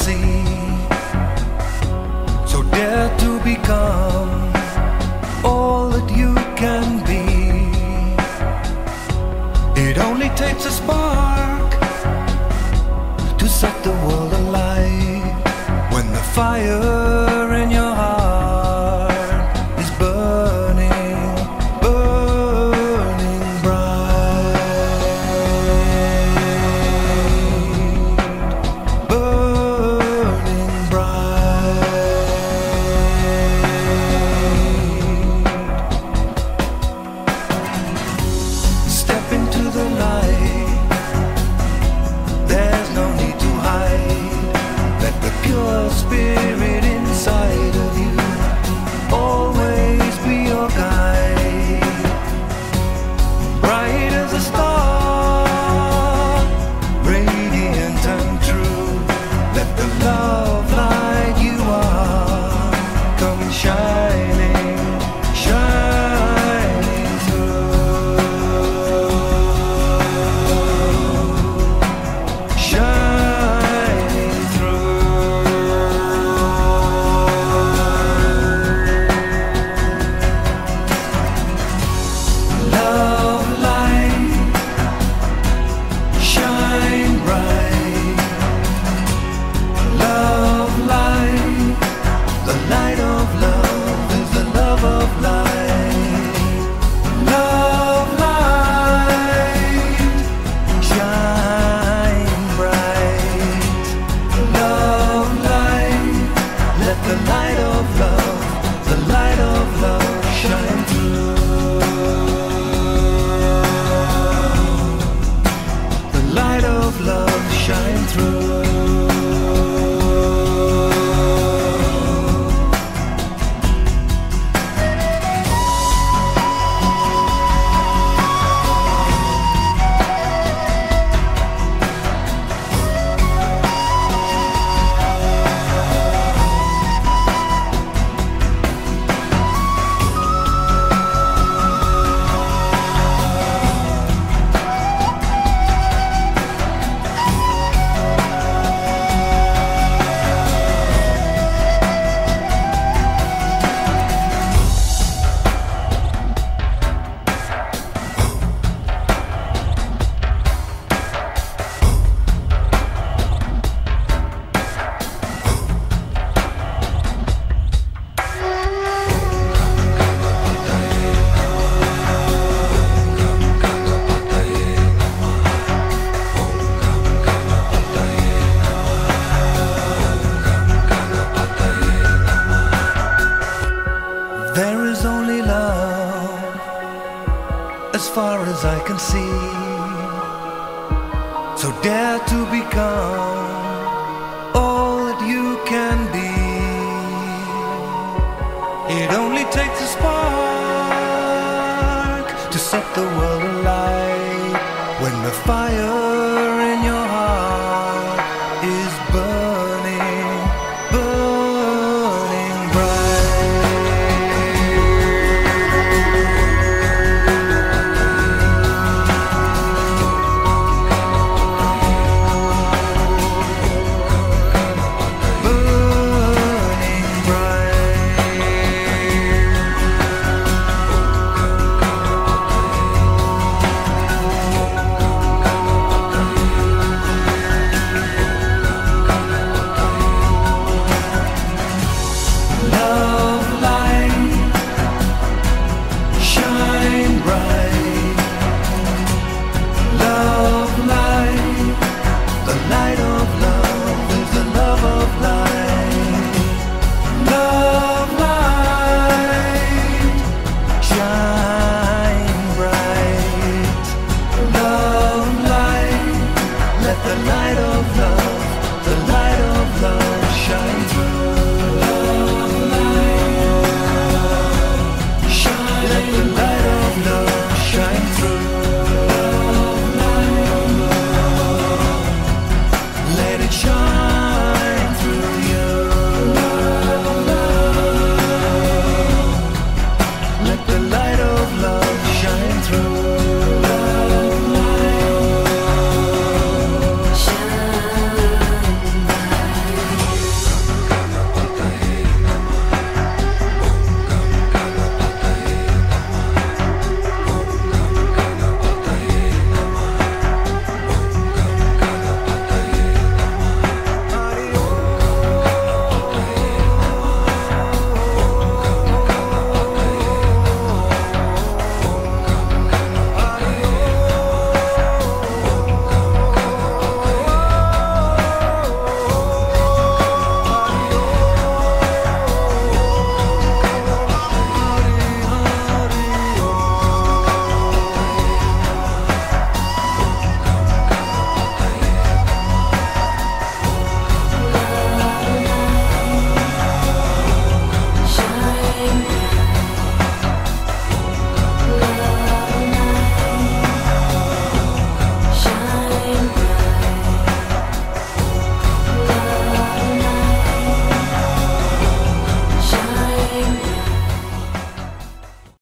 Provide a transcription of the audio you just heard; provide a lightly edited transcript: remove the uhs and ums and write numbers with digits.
see. So dare to become all that you can be. It only takes a spark to set the world alight. When the fire in your heart is burning, burning bright, burning bright. Step into the light. There's no need to hide. Let the pure spirit inside of you always be your guide. Bright as a star, radiant and true. Let the love light you are come shining, shining through, shining through. Love light, shine bright. Love light, the light of love is the love of light. Love light, shine bright. Love light, let the light of love, the light of love shine through. The light of love shine through. There is only love as far as I can see. So dare to become all that you can be. It only takes a spark